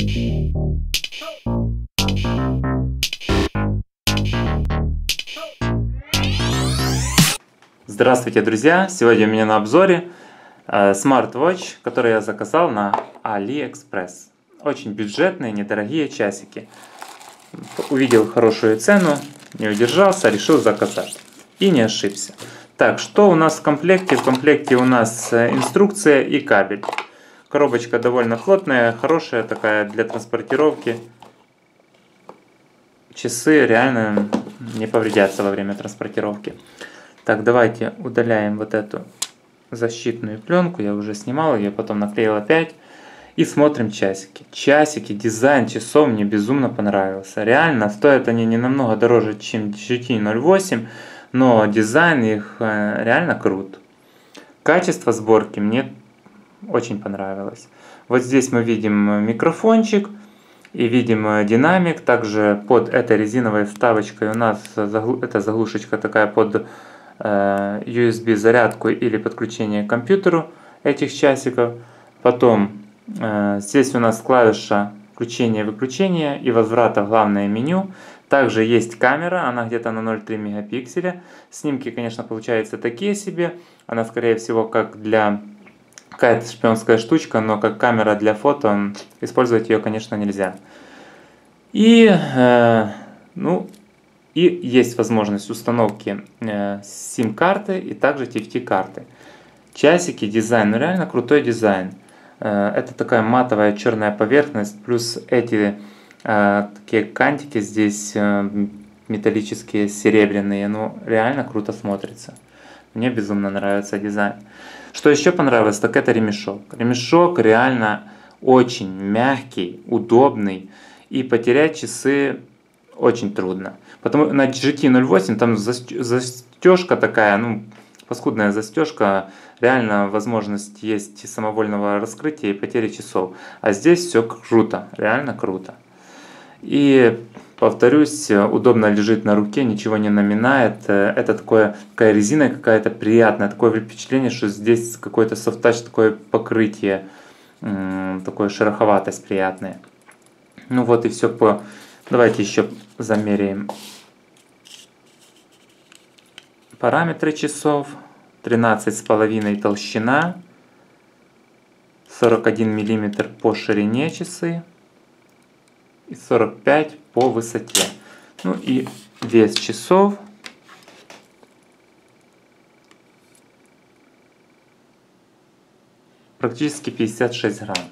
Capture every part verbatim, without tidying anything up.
Здравствуйте, друзья! Сегодня у меня на обзоре смарт-вотч, который я заказал на AliExpress. Очень бюджетные, недорогие часики. Увидел хорошую цену, не удержался, решил заказать. И не ошибся. Так, что у нас в комплекте? В комплекте у нас инструкция и кабель. Коробочка довольно плотная, хорошая такая для транспортировки. Часы реально не повредятся во время транспортировки. Так, давайте удаляем вот эту защитную пленку. Я уже снимал ее, потом наклеил опять. И смотрим часики. Часики, дизайн часов мне безумно понравился. Реально, стоят они не намного дороже, чем джи ти ноль восемь, но дизайн их реально крут. Качество сборки мне очень понравилось. Вот здесь мы видим микрофончик и видим динамик. Также под этой резиновой вставочкой у нас эта заглушечка такая под ю эс би зарядку или подключение к компьютеру этих часиков. Потом э, здесь у нас клавиша включения-выключения и возврата в главное меню. Также есть камера, она где-то на ноль целых три мегапикселя. Снимки, конечно, получаются такие себе. Она, скорее всего, как для какая-то шпионская штучка, но как камера для фото использовать ее, конечно, нельзя. И э, ну И есть возможность установки сим-карты и также ти эф ти-карты. Часики, дизайн, ну реально крутой дизайн. Это такая матовая черная поверхность, плюс эти такие кантики здесь металлические, серебряные. Ну реально круто смотрится. Мне безумно нравится дизайн. Что еще понравилось, так это ремешок. Ремешок реально очень мягкий, удобный. И потерять часы очень трудно. Потому на джи ти ноль восемь там застежка такая, ну, паскудная застежка, реально возможность есть самовольного раскрытия и потери часов. А здесь все круто, реально круто. И повторюсь, удобно лежит на руке, ничего не наминает. Это такое, такая резина какая-то приятная, такое впечатление, что здесь какой-то софт-тач, такое покрытие, такое шероховатость приятная. Ну вот и все по... Давайте еще замеряем параметры часов. тринадцать с половиной толщина, сорок один миллиметр по ширине часы и сорок пять по высоте. Ну и вес часов практически пятьдесят шесть грамм.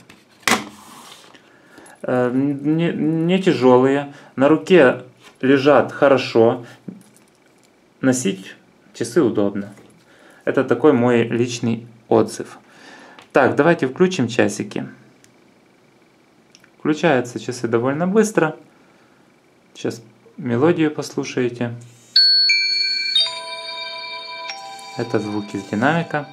Не, не тяжелые, на руке лежат хорошо, носить часы удобно. Это такой мой личный отзыв. Так, давайте включим часики. Включаются часы довольно быстро. Сейчас мелодию послушаете. Это звуки из динамика.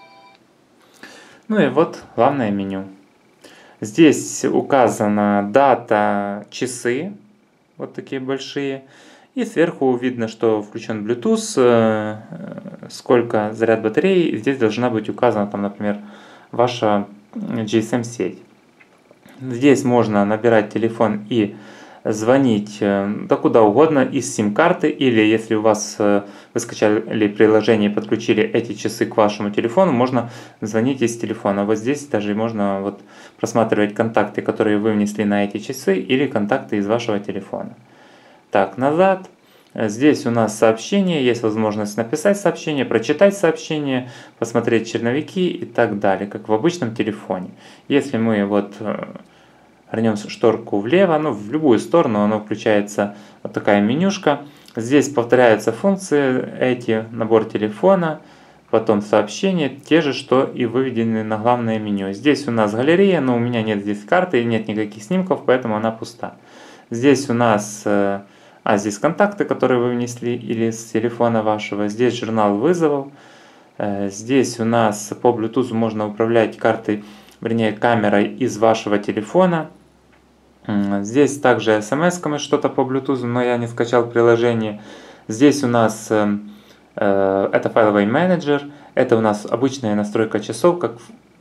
Ну и вот главное меню. Здесь указана дата, часы, вот такие большие. И сверху видно, что включен Bluetooth, сколько заряд батареи. И здесь должна быть указана, там, например, ваша джи эс эм-сеть. Здесь можно набирать телефон и звонить да куда угодно из сим-карты, или если у вас вы скачали приложение и подключили эти часы к вашему телефону, можно звонить из телефона. Вот здесь даже можно вот просматривать контакты, которые вы внесли на эти часы, или контакты из вашего телефона. Так, назад. Здесь у нас сообщение, есть возможность написать сообщение, прочитать сообщение, посмотреть черновики и так далее, как в обычном телефоне. Если мы вот вернем шторку влево, ну в любую сторону, оно включается вот такая менюшка. Здесь повторяются функции, эти набор телефона, потом сообщения, те же, что и выведены на главное меню. Здесь у нас галерея, но у меня нет здесь карты, нет никаких снимков, поэтому она пуста. Здесь у нас, а здесь контакты, которые вы внесли или с телефона вашего. Здесь журнал вызовов. Здесь у нас по Bluetooth можно управлять картой, вернее камерой из вашего телефона. Здесь также смс-ками что-то по Bluetooth, но я не скачал приложение. Здесь у нас э, это файловый менеджер, это у нас обычная настройка часов, как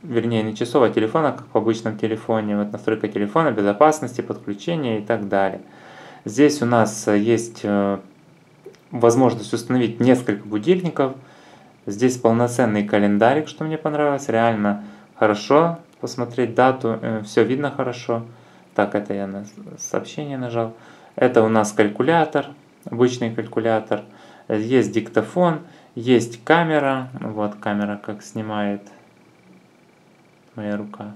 вернее не часов, а телефона, как в обычном телефоне. Вот настройка телефона, безопасности, подключения и так далее. Здесь у нас есть возможность установить несколько будильников. Здесь полноценный календарик, что мне понравилось. Реально хорошо посмотреть дату, все видно хорошо. Так, это я на сообщение нажал. Это у нас калькулятор, обычный калькулятор. Есть диктофон, есть камера. Вот камера как снимает моя рука.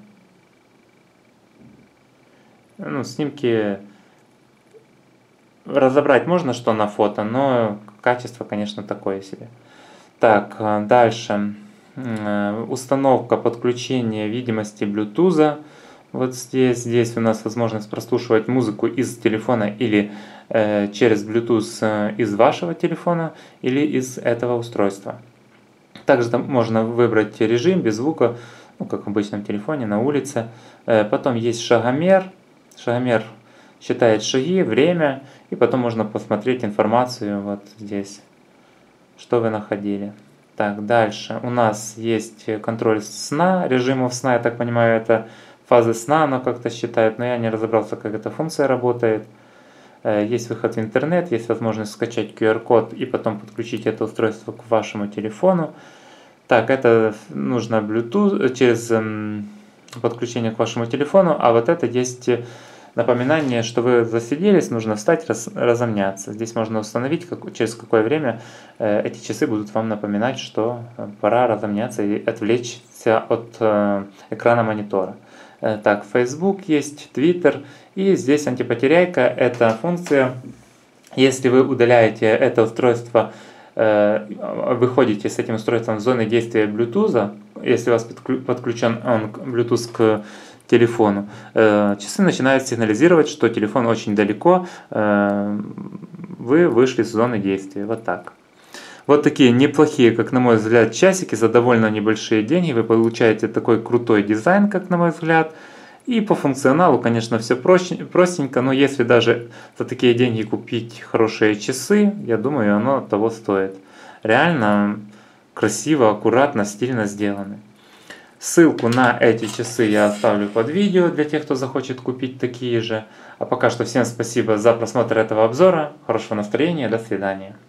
Ну, снимки разобрать можно, что на фото, но качество, конечно, такое себе. Так, дальше. Установка подключения видимости Bluetooth. Вот здесь, здесь у нас возможность прослушивать музыку из телефона или э, через Bluetooth из вашего телефона или из этого устройства. Также там можно выбрать режим без звука, ну, как в обычном телефоне, на улице. Э, потом есть шагомер. Шагомер считает шаги, время, и потом можно посмотреть информацию вот здесь, что вы находили. Так, дальше у нас есть контроль сна, режимов сна, я так понимаю, это фазы сна, оно как-то считает, но я не разобрался, как эта функция работает. Есть выход в интернет, есть возможность скачать ку ар код и потом подключить это устройство к вашему телефону. Так, это нужно Bluetooth, через подключение к вашему телефону, а вот это есть напоминание, что вы засиделись, нужно встать, раз, разомняться. Здесь можно установить, как, через какое время э, эти часы будут вам напоминать, что пора разомняться и отвлечься от э, экрана монитора. Э, так, Facebook есть, Twitter, и здесь антипотеряйка. Это функция, если вы удаляете это устройство, э, выходите с этим устройством в зоны действия Bluetooth, если у вас подключен он, Bluetooth к телефону, часы начинают сигнализировать, что телефон очень далеко, вы вышли с зоны действия. Вот так. Вот такие неплохие, как на мой взгляд, часики за довольно небольшие деньги. Вы получаете такой крутой дизайн, как на мой взгляд. И по функционалу, конечно, все простенько, но если даже за такие деньги купить хорошие часы, я думаю, оно того стоит. Реально красиво, аккуратно, стильно сделаны. Ссылку на эти часы я оставлю под видео для тех, кто захочет купить такие же. А пока что всем спасибо за просмотр этого обзора. Хорошего настроения. До свидания.